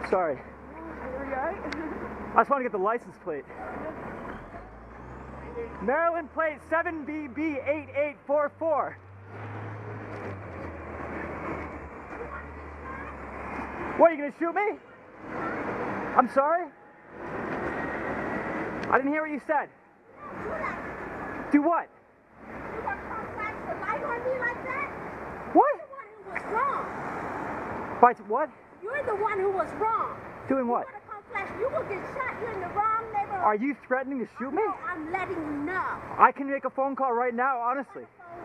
Sorry. Are you alright? I just want to get the license plate. Maryland plate 7BB8844. What, are you going to shoot me? I'm sorry? I didn't hear what you said. Do what? You got to flash the light on me like that? What? You're the one who was wrong. What? You're the one who was wrong. Doing what? You want to come flash, you will get shot. You're in the wrong neighborhood. Are you threatening to shoot me? No, I'm letting you know. I can make a phone call right now, honestly.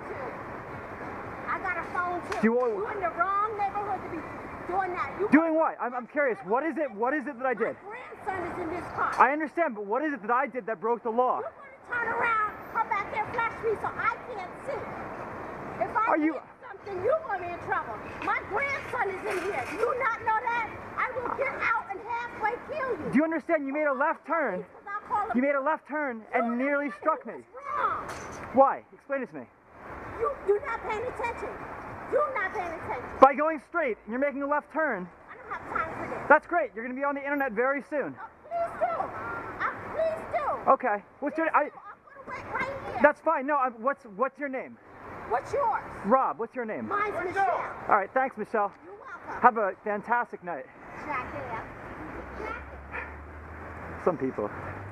I got a phone too. You're in the wrong neighborhood to be doing that. Doing what? I'm curious. What is it that I did? My grandson is in this car. I understand, but what is it that I did that broke the law? You're going to turn around, come back here, flash me so I can't see. If I hit something, you're going to be in trouble. My grandson is in here. Do you not know that? I will get out and halfway kill you. Do you understand? You made a left turn. You made a left turn and nearly struck me. Wrong. Why? Explain it to me. You're not paying attention. You're not paying attention. By going straight, and you're making a left turn. I don't have time for this. That's great. You're going to be on the internet very soon. Please do. Please do. Okay. What's your? I'm going to wait right here. That's fine. No. What's your name? What's yours? Rob. What's your name? Mine's Michelle. All right. Thanks, Michelle. You're welcome. Have a fantastic night. Jack it up. Some people.